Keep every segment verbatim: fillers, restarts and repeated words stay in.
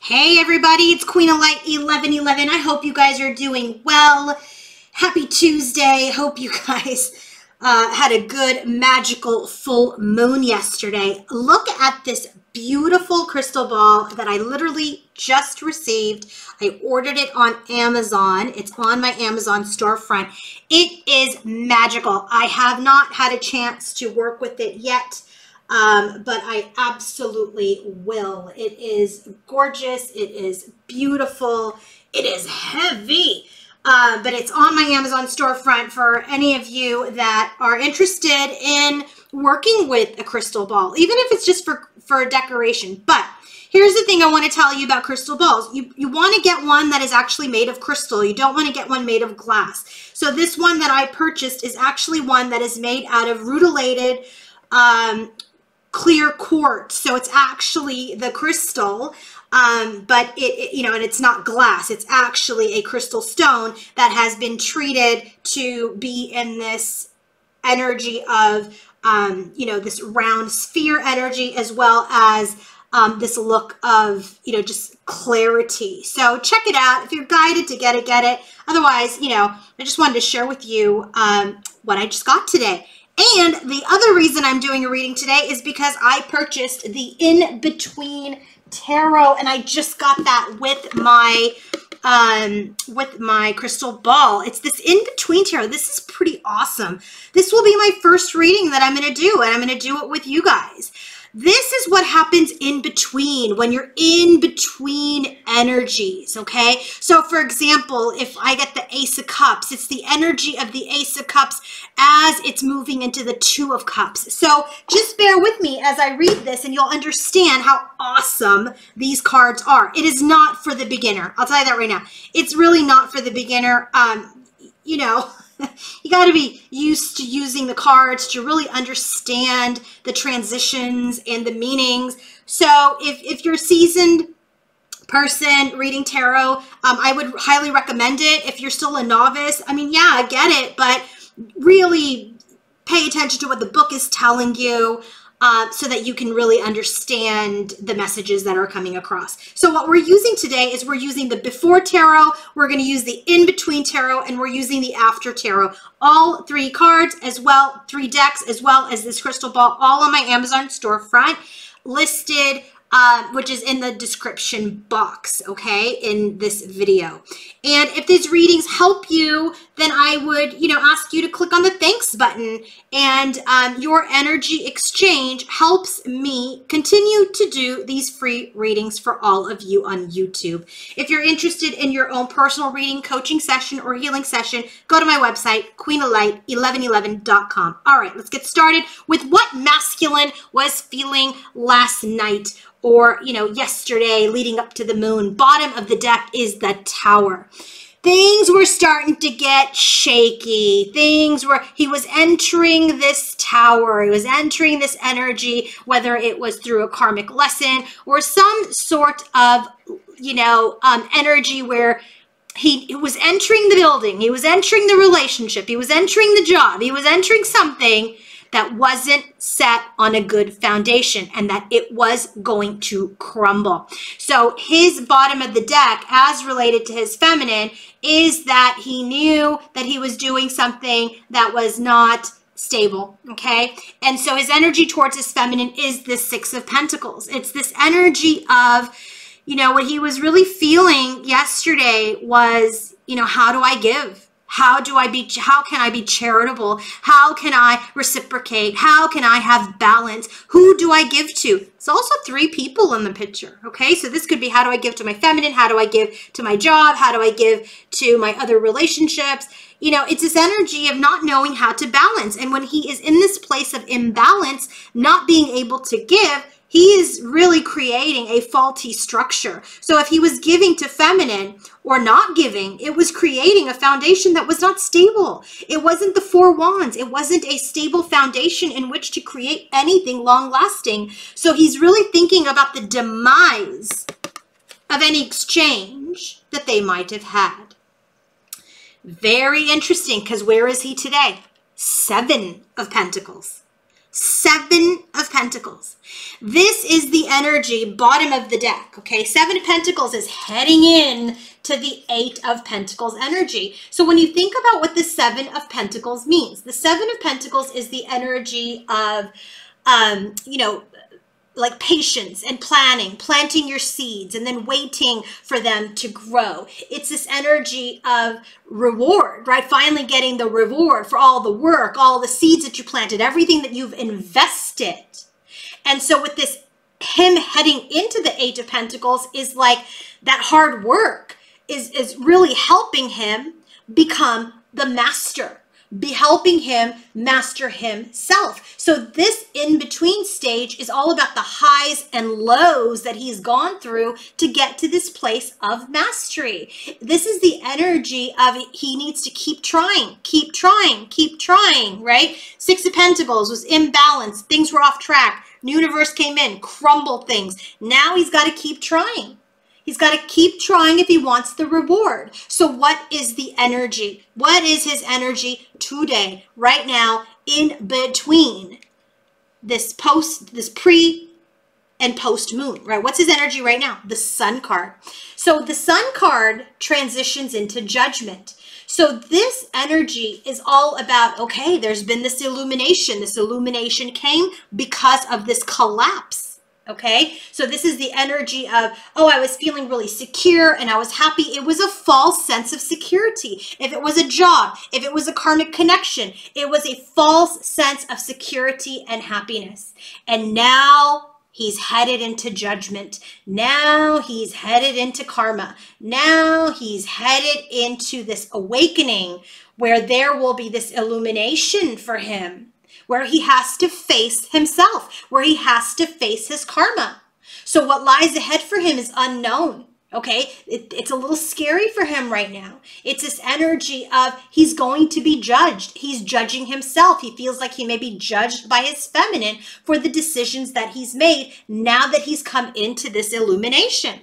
Hey everybody, it's Queen of Light eleven eleven. I hope you guys are doing well. Happy Tuesday. Hope you guys uh, had a good magical full moon yesterday. Look at this beautiful crystal ball that I literally just received. I ordered it on Amazon. It's on my Amazon storefront. It is magical. I have not had a chance to work with it yet. Um, but I absolutely will. It is gorgeous. It is beautiful. It is heavy. Uh, but it's on my Amazon storefront for any of you that are interested in working with a crystal ball, even if it's just for, for decoration. But here's the thing I want to tell you about crystal balls. You, you want to get one that is actually made of crystal. You don't want to get one made of glass. So this one that I purchased is actually one that is made out of rutilated um, clear quartz. So it's actually the crystal, um, but it, it, you know, and it's not glass. It's actually a crystal stone that has been treated to be in this energy of, um, you know, this round sphere energy, as well as um, this look of, you know, just clarity. So check it out. If you're guided to get it, get it. Otherwise, you know, I just wanted to share with you um, what I just got today. And the other reason I'm doing a reading today is because I purchased the In-Between Tarot, and I just got that with my um, with my crystal ball. It's this In-Between Tarot. This is pretty awesome. This will be my first reading that I'm going to do, and I'm going to do it with you guys. This is what happens in between, when you're in between energies, okay? So for example, if I get the Ace of Cups, it's the energy of the Ace of Cups as it's moving into the Two of Cups. So just bear with me as I read this and you'll understand how awesome these cards are. It is not for the beginner. I'll tell you that right now. It's really not for the beginner. Um, you know... You got to be used to using the cards to really understand the transitions and the meanings. So if, if you're a seasoned person reading tarot, um, I would highly recommend it. If you're still a novice, I mean, yeah, I get it, but really pay attention to what the book is telling you. Uh, so that you can really understand the messages that are coming across. So what we're using today is we're using the Before Tarot, we're going to use the In-Between Tarot, and we're using the After Tarot. All three cards, as well, three decks, as well as this crystal ball, all on my Amazon storefront, listed, uh, which is in the description box, okay, in this video. And if these readings help you, then I would, you know, ask you to click on the thanks button. And um, your energy exchange helps me continue to do these free readings for all of you on YouTube. If you're interested in your own personal reading, coaching session, or healing session, go to my website, queen of light eleven eleven dot com. All right, let's get started with what masculine was feeling last night, or, you know, yesterday leading up to the moon. Bottom of the deck is the Tower. Things were starting to get shaky. Things were, he was entering this tower. He was entering this energy, whether it was through a karmic lesson or some sort of, you know, um, energy where he, he was entering the building. He was entering the relationship. He was entering the job. He was entering something that wasn't set on a good foundation and that it was going to crumble. So his bottom of the deck, as related to his feminine, is that he knew that he was doing something that was not stable, okay? And so his energy towards his feminine is this Six of Pentacles. It's this energy of, you know, what he was really feeling yesterday was, you know, how do I give? How do I be, how can I be charitable? How can I reciprocate? How can I have balance? Who do I give to? It's also three people in the picture, okay? So this could be, how do I give to my feminine? How do I give to my job? How do I give to my other relationships? You know, it's this energy of not knowing how to balance. And when he is in this place of imbalance, not being able to give, he is really creating a faulty structure. So if he was giving to feminine or not giving, it was creating a foundation that was not stable. It wasn't the Four Wands. It wasn't a stable foundation in which to create anything long-lasting. So he's really thinking about the demise of any exchange that they might have had. Very interesting, because where is he today? Seven of Pentacles. Seven of Pentacles. This is the energy, bottom of the deck, okay? Seven of Pentacles is heading in to the Eight of Pentacles energy. So when you think about what the Seven of Pentacles means, the Seven of Pentacles is the energy of, um, you know, like patience and planning, planting your seeds and then waiting for them to grow. It's this energy of reward, right? Finally getting the reward for all the work, all the seeds that you planted, everything that you've invested. And so with this, him heading into the Eight of Pentacles is like that hard work is, is really helping him become the master, be helping him master himself. So this in-between stage is all about the highs and lows that he's gone through to get to this place of mastery. This is the energy of he needs to keep trying, keep trying, keep trying, right? Six of Pentacles was imbalanced. Things were off track. New universe came in, crumbled things. Now he's got to keep trying. He's got to keep trying if he wants the reward. So what is the energy? What is his energy today, right now, in between this post, this pre and post moon, right? What's his energy right now? The Sun card. So the Sun card transitions into Judgment. So this energy is all about, okay, there's been this illumination. This illumination came because of this collapse. Okay, so this is the energy of, oh, I was feeling really secure and I was happy. It was a false sense of security. If it was a job, if it was a karmic connection, it was a false sense of security and happiness. And now he's headed into Judgment. Now he's headed into karma. Now he's headed into this awakening where there will be this illumination for him, where he has to face himself, where he has to face his karma. So what lies ahead for him is unknown, okay? It, it's a little scary for him right now. It's this energy of he's going to be judged. He's judging himself. He feels like he may be judged by his feminine for the decisions that he's made now that he's come into this illumination.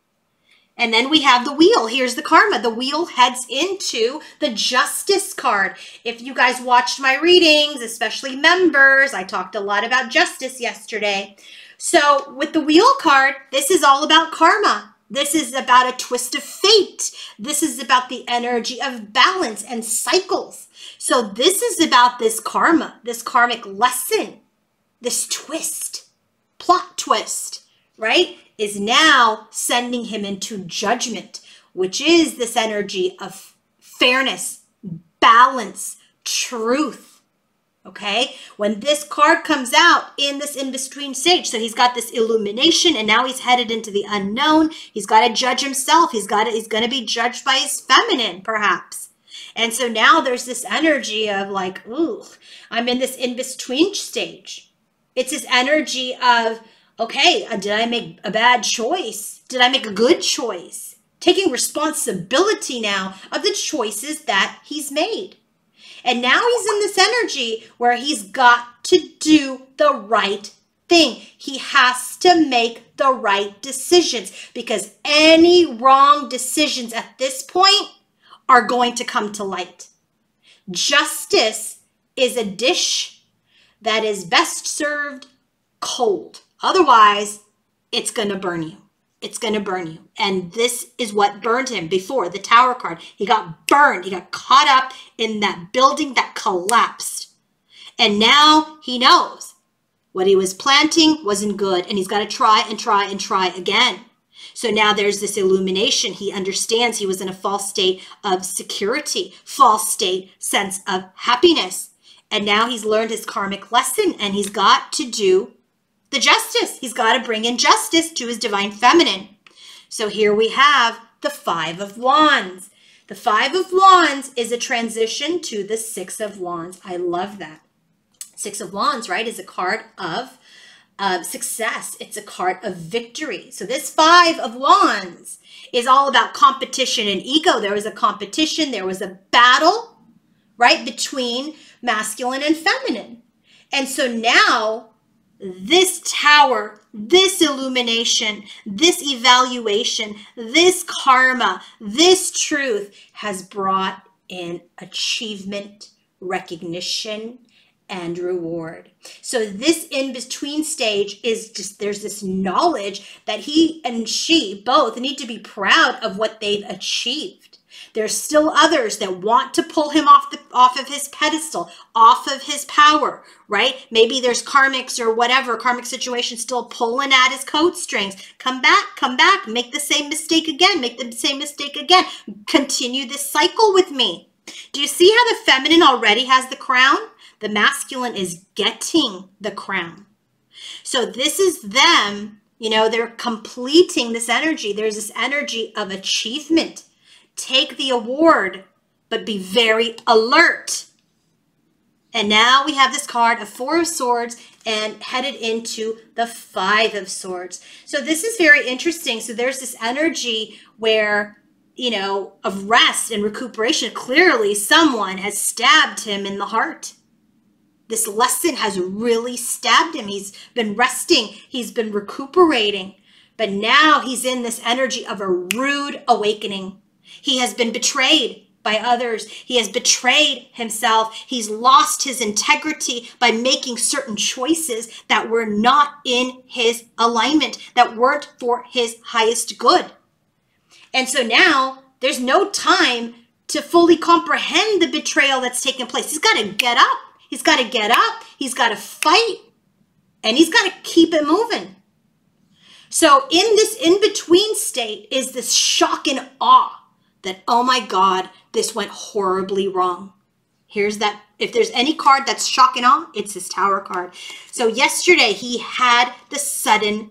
And then we have the Wheel. Here's the karma. The Wheel heads into the Justice card. If you guys watched my readings, especially members, I talked a lot about justice yesterday. So with the Wheel card, this is all about karma. This is about a twist of fate. This is about the energy of balance and cycles. So this is about this karma, this karmic lesson, this twist, plot twist, right? Is now sending him into Judgment, which is this energy of fairness, balance, truth. Okay, when this card comes out in this in-between stage, so he's got this illumination and now he's headed into the unknown. He's got to judge himself. He's got to, he's going to be judged by his feminine, perhaps. And so now there's this energy of like, ooh, I'm in this in-between stage. It's this energy of, okay, did I make a bad choice? Did I make a good choice? Taking responsibility now of the choices that he's made. And now he's in this energy where he's got to do the right thing. He has to make the right decisions because any wrong decisions at this point are going to come to light. Justice is a dish that is best served cold. Otherwise, it's going to burn you. It's going to burn you. And this is what burned him before, the Tower card. He got burned. He got caught up in that building that collapsed. And now he knows what he was planting wasn't good. And he's got to try and try and try again. So now there's this illumination. He understands he was in a false state of security, false state, sense of happiness. And now he's learned his karmic lesson and he's got to do the justice. He's got to bring in justice to his divine feminine. So here we have the Five of Wands. The Five of Wands is a transition to the Six of Wands. I love that. Six of Wands, right, is a card of uh, success. It's a card of victory. So this Five of Wands is all about competition and ego. There was a competition. There was a battle, right, between masculine and feminine. And so now this Tower, this illumination, this evaluation, this karma, this truth has brought in achievement, recognition, and reward. So this in-between stage is just, there's this knowledge that he and she both need to be proud of what they've achieved. There's still others that want to pull him off the off of his pedestal, off of his power, right? Maybe there's karmics or whatever, karmic situation still pulling at his coat strings. Come back, come back, make the same mistake again, make the same mistake again. Continue this cycle with me. Do you see how the feminine already has the crown? The masculine is getting the crown. So this is them, you know, they're completing this energy. There's this energy of achievement. Take the award, but be very alert. And now we have this card of Four of Swords and headed into the Five of Swords. So this is very interesting. So there's this energy where, you know, of rest and recuperation. Clearly someone has stabbed him in the heart. This lesson has really stabbed him. He's been resting. He's been recuperating. But now he's in this energy of a rude awakening. He has been betrayed by others. He has betrayed himself. He's lost his integrity by making certain choices that were not in his alignment, that weren't for his highest good. And so now there's no time to fully comprehend the betrayal that's taken place. He's got to get up. He's got to get up. He's got to fight. And he's got to keep it moving. So in this in-between state is this shock and awe that, oh my God, this went horribly wrong. Here's that. If there's any card that's shock and awe, it's this Tower card. So yesterday he had the sudden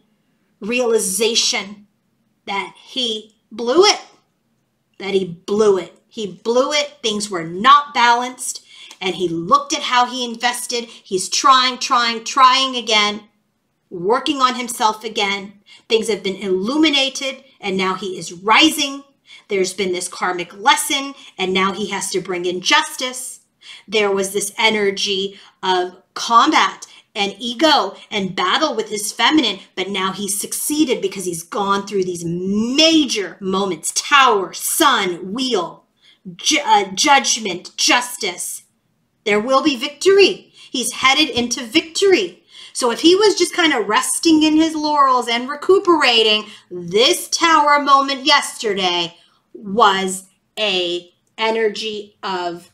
realization that he blew it, that he blew it. He blew it. Things were not balanced. And he looked at how he invested. He's trying, trying, trying again, working on himself again. Things have been illuminated and now he is rising. There's been this karmic lesson, and now he has to bring in justice. There was this energy of combat and ego and battle with his feminine, but now he's succeeded because he's gone through these major moments. Tower, sun, wheel, ju uh, judgment, justice. There will be victory. He's headed into victory. So if he was just kind of resting in his laurels and recuperating, this Tower moment yesterday was a energy of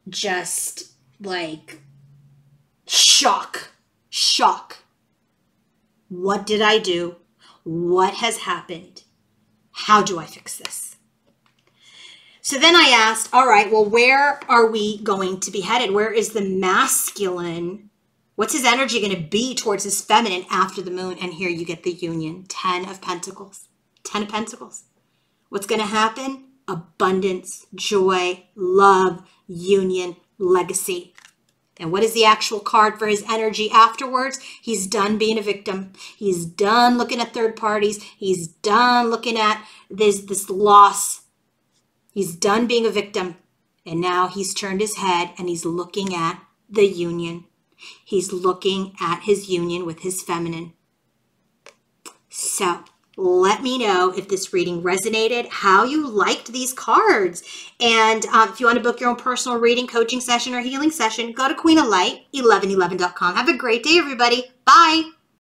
just like shock, shock. What did I do? What has happened? How do I fix this? So then I asked, all right, well, where are we going to be headed? Where is the masculine? What's his energy going to be towards his feminine after the moon? And here you get the union, Ten of Pentacles, Ten of Pentacles. What's going to happen? Abundance, joy, love, union, legacy. And what is the actual card for his energy afterwards? He's done being a victim. He's done looking at third parties. He's done looking at this, this loss. He's done being a victim. And now he's turned his head and he's looking at the union. He's looking at his union with his feminine. So let me know if this reading resonated, how you liked these cards. And um, if you want to book your own personal reading, coaching session, or healing session, go to queen of light eleven eleven dot com. Have a great day, everybody. Bye.